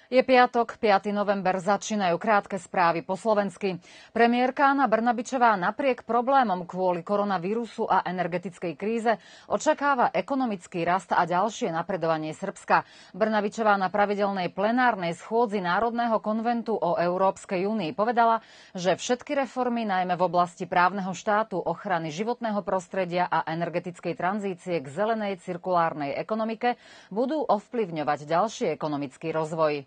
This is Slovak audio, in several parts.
Je piatok, 5. november, začínajú krátke správy po slovensky. Premiérka Anna Brnabičová napriek problémom kvôli koronavírusu a energetickej kríze očakáva ekonomický rast a ďalšie napredovanie Srbska. Brnabičová na pravidelnej plenárnej schôdzi Národného konventu o Európskej únii povedala, že všetky reformy, najmä v oblasti právneho štátu, ochrany životného prostredia a energetickej tranzície k zelenej cirkulárnej ekonomike, budú ovplyvňovať ďalší ekonomický rozvoj.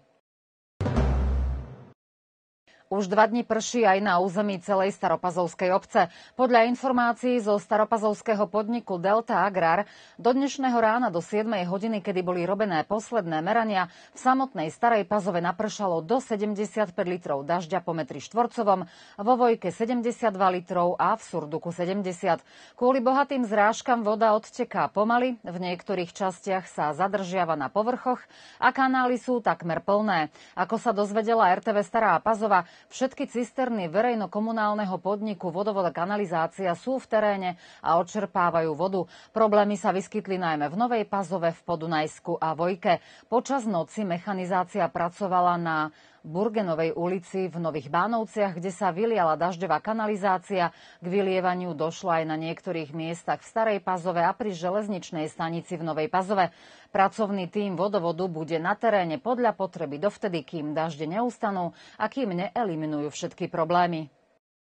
Už 2 dni prší aj na území celej Staropazovskej obce. Podľa informácií zo staropazovského podniku Delta Agrar do dnešného rána do 7 hodiny, kedy boli robené posledné merania, v samotnej Starej Pazove napršalo do 75 litrov dažďa po metri štvorcovom, vo Vojke 72 litrov a v Surduku 70. Kvôli bohatým zrážkam voda odteká pomaly, v niektorých častiach sa zadržiava na povrchoch a kanály sú takmer plné. Ako sa dozvedela RTV Stará Pazova, všetky cisterny verejno-komunálneho podniku Vodovod a kanalizácia sú v teréne a odčerpávajú vodu. Problémy sa vyskytli najmä v Novej Pazove, v Podunajsku a Vojke. Počas noci mechanizácia pracovala na Burgenovej ulici v Nových Bánovciach, kde sa vyliala dažďová kanalizácia. K vylievaniu došlo aj na niektorých miestach v Starej Pazove a pri železničnej stanici v Novej Pazove. Pracovný tím vodovodu bude na teréne podľa potreby dovtedy, kým dažde neustanú a kým neeliminujú všetky problémy.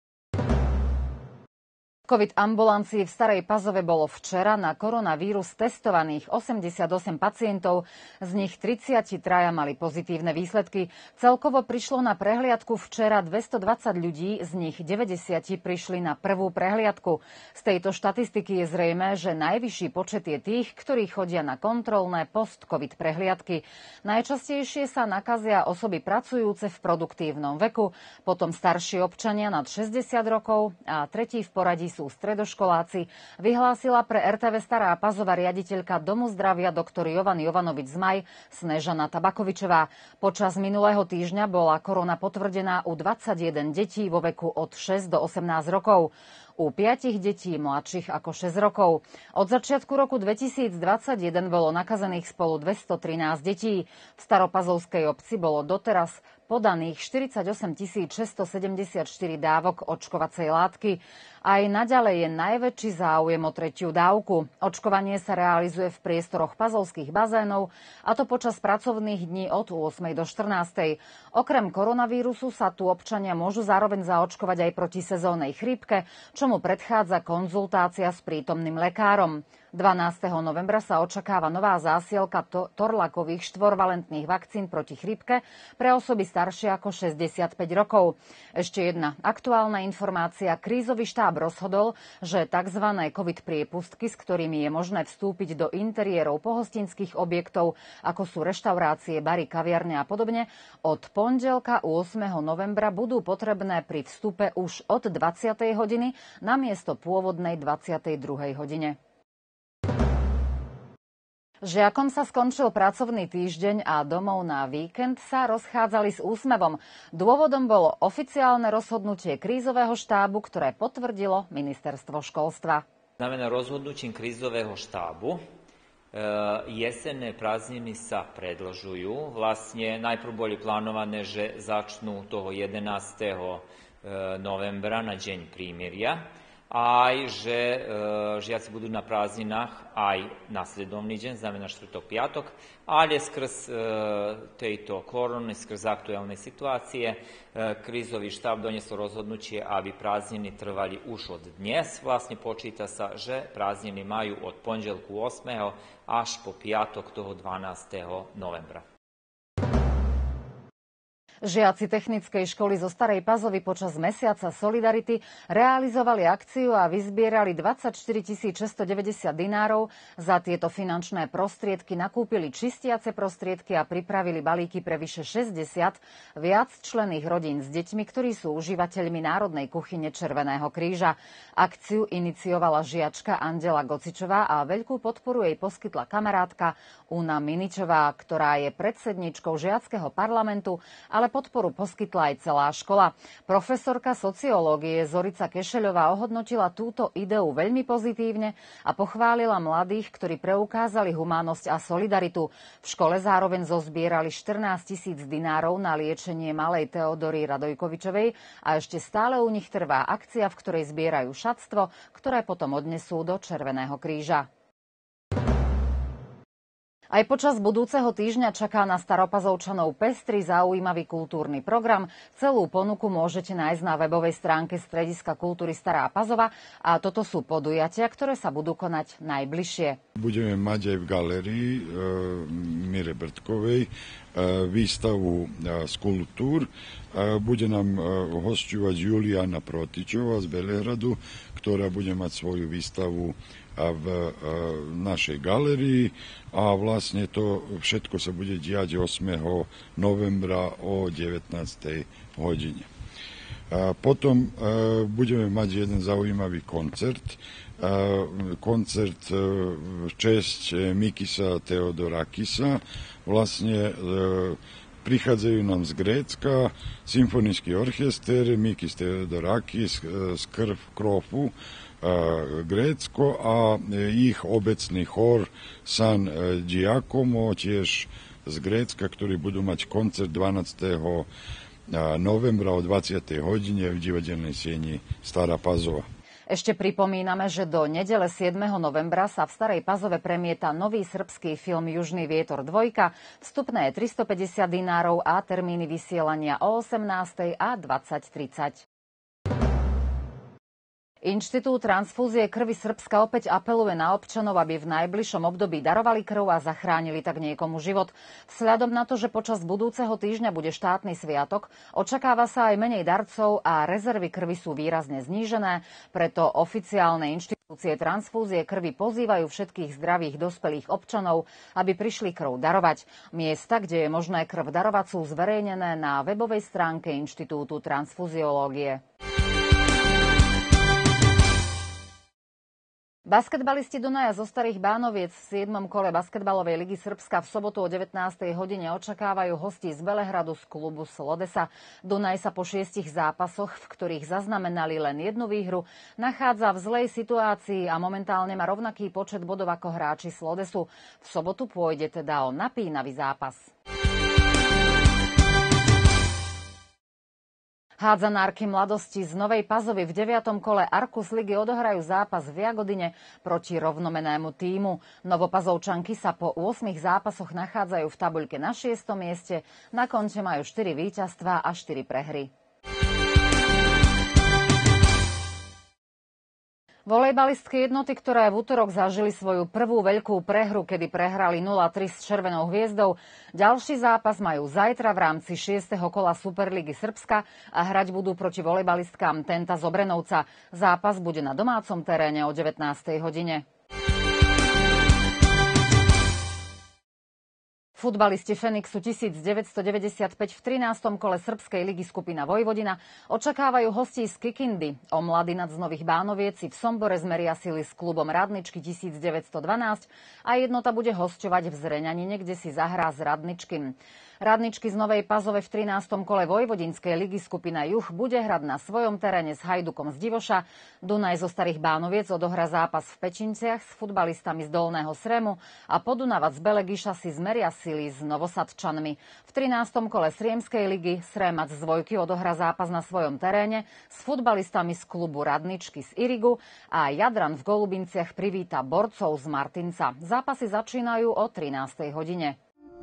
COVID ambulancii v Starej Pazove bolo včera na koronavírus testovaných 88 pacientov, z nich 33 mali pozitívne výsledky. Celkovo prišlo na prehliadku včera 220 ľudí, z nich 90 prišli na prvú prehliadku. Z tejto štatistiky je zrejmé, že najvyšší počet je tých, ktorí chodia na kontrolné post-COVID prehliadky. Najčastejšie sa nakazia osoby pracujúce v produktívnom veku, potom starší občania nad 60 rokov a tretí v poradí sú stredoškoláci, vyhlásila pre RTV Stará Pazova riaditeľka Domu zdravia doktor Jovan Jovanovič Zmaj Snežana Tabakovičová. Počas minulého týždňa bola korona potvrdená u 21 detí vo veku od 6 do 18 rokov. U 5 detí mladších ako 6 rokov. Od začiatku roku 2021 bolo nakazených spolu 213 detí. V Staropazovskej obci bolo doteraz podaných 48 674 dávok očkovacej látky. Aj naďalej je najväčší záujem o tretiu dávku. Očkovanie sa realizuje v priestoroch pazovských bazénov, a to počas pracovných dní od 8. do 14. Okrem koronavírusu sa tu občania môžu zároveň zaočkovať aj proti sezónnej chrípke, čomu predchádza konzultácia s prítomným lekárom. 12. novembra sa očakáva nová zásielka torlakových štvorvalentných vakcín proti chrípke pre osoby staršie ako 65 rokov. Ešte jedna aktuálna informácia. Krízový štáb rozhodol, že tzv. COVID priepustky, s ktorými je možné vstúpiť do interiérov pohostinských objektov, ako sú reštaurácie, bary, kaviarne a podobne, od pondelka 8. novembra budú potrebné pri vstupe už od 20. hodiny namiesto pôvodnej 22. hodine. Žiakom sa skončil pracovný týždeň a domov na víkend sa rozchádzali s úsmevom. Dôvodom bolo oficiálne rozhodnutie krízového štábu, ktoré potvrdilo ministerstvo školstva. Znamená, rozhodnutím krízového štábu jesenné prázdniny sa predĺžujú. Vlastne najprv boli plánované, že začnú toho 11. novembra na deň prímiria. Aj, že žiaci budú na prázdninách aj nasledovný deň, znamená štvrtok, piatok, ale skrz tejto korony, skrz aktuálnej situácie, krízový štáb doniesol rozhodnutie, aby prázdniny trvali už od dnes. Vlastne počíta sa, že prázdniny majú od pondelku 8. až po piatok toho 12. novembra. Žiaci technickej školy zo Starej Pazovy počas mesiaca Solidarity realizovali akciu a vyzbierali 24 690 dinárov. Za tieto finančné prostriedky nakúpili čistiace prostriedky a pripravili balíky pre vyše 60 viacčlenných rodín s deťmi, ktorí sú užívateľmi Národnej kuchyne Červeného kríža. Akciu iniciovala žiačka Andela Gocičová a veľkú podporu jej poskytla kamarátka Una Miničová, ktorá je predsedničkou žiackého parlamentu, ale ale podporu poskytla aj celá škola. Profesorka sociológie Zorica Kešeľová ohodnotila túto ideu veľmi pozitívne a pochválila mladých, ktorí preukázali humánnosť a solidaritu. V škole zároveň zozbierali 14 000 dinárov na liečenie malej Teodory Radojkovičovej a ešte stále u nich trvá akcia, v ktorej zbierajú šatstvo, ktoré potom odnesú do Červeného kríža. Aj počas budúceho týždňa čaká na Staropazovčanov pestrý zaujímavý kultúrny program. Celú ponuku môžete nájsť na webovej stránke Strediska kultúry Stará Pazova a toto sú podujatia, ktoré sa budú konať najbližšie. Budeme mať aj v galérii Mire Brtkovej výstavu skulptúr. Bude nám hosťovať Juliana Protičová z Belehradu, ktorá bude mať svoju výstavu v našej galérii a vlastne to všetko sa bude diať 8. novembra o 19. hodine. Potom budeme mať jeden zaujímavý koncert. Koncert v česť Mikisa Theodorakisa. Vlastne prichádzajú nám z Grécka symfonický orchester Mikis Theodorakis z Krofu, Grécko a ich obecný chór San Giacomo tiež z Grécka, ktorí budú mať koncert 12. novembra o 20. hodine v divadelnej sieni Stará Pazova. Ešte pripomíname, že do nedele 7. novembra sa v Starej Pazove premieta nový srbský film Južný vietor 2. Vstupné je 350 dinárov a termíny vysielania o 18. a 20:30. Inštitút transfúzie krvi Srbska opäť apeluje na občanov, aby v najbližšom období darovali krv a zachránili tak niekomu život. Vzhľadom na to, že počas budúceho týždňa bude štátny sviatok, očakáva sa aj menej darcov a rezervy krvi sú výrazne znížené, preto oficiálne inštitúcie transfúzie krvi pozývajú všetkých zdravých dospelých občanov, aby prišli krv darovať. Miesta, kde je možné krv darovať, sú zverejnené na webovej stránke Inštitútu transfúziológie. Basketbalisti Dunaja zo Starých Bánoviec v 7. kole basketbalovej ligy Srbska v sobotu o 19. hodine očakávajú hostí z Belehradu z klubu Slodesa. Dunaj sa po 6 zápasoch, v ktorých zaznamenali len jednu výhru, nachádza v zlej situácii a momentálne má rovnaký počet bodov ako hráči Slodesu. V sobotu pôjde teda o napínavý zápas. Hádzanárky Mladosti z Novej Pazovy v 9. kole Arkus ligy odohrajú zápas v Jagodine proti rovnomennému tímu. Novopazovčanky sa po 8 zápasoch nachádzajú v tabuľke na 6. mieste, na konte majú 4 víťazstvá a 4 prehry. Volejbalistky jednoty, ktoré v utorok zažili svoju prvú veľkú prehru, kedy prehrali 0-3 s Červenou hviezdou, ďalší zápas majú zajtra v rámci 6. kola Superligy Srbska a hrať budú proti volejbalistkám Tenta z Obrenovca. Zápas bude na domácom teréne o 19. hodine. Futbalisti Fenixu 1995 v 13. kole Srbskej ligy skupina Vojvodina očakávajú hostí z Kikindy. O Mladinac z Nových Bánoviec si v Sombore zmeria sily s klubom Radničky 1912 a jednota bude hosťovať v Zreňanine, kde si zahrá s Radničkym. Radničky z Novej Pazove v 13. kole Vojvodinskej ligy skupina Juh bude hrať na svojom teréne s Hajdukom z Divoša. Dunaj zo Starých Bánoviec odohrá zápas v Pečinciach s futbalistami z Dolného Sremu a Podunavac z Belegiša si zmeria sily s Novosadčanmi. V 13. kole Sriemskej ligy Sremac z Vojky odohrá zápas na svojom teréne s futbalistami z klubu Radničky z Irigu a Jadran v Golubinciach privíta borcov z Martinca. Zápasy začínajú o 13. hodine.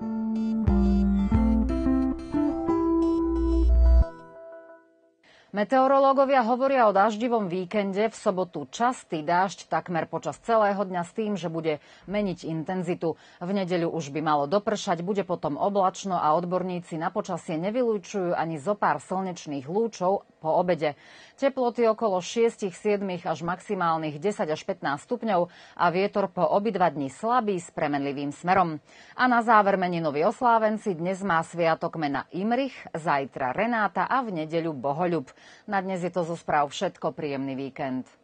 Meteorológovia hovoria o daždivom víkende, v sobotu častý dážď takmer počas celého dňa s tým, že bude meniť intenzitu. V nedeľu už by malo dopršať, bude potom oblačno a odborníci na počasie nevylučujú ani zopár slnečných lúčov po obede. Teploty okolo 6, 7 až maximálnych 10 až 15 stupňov a vietor po obidva dni slabý s premenlivým smerom. A na záver meninoví oslávenci, dnes má sviatok mena Imrich, zajtra Renáta a v nedeľu Bohoľub. Na dnes je to zo správ všetko, príjemný víkend.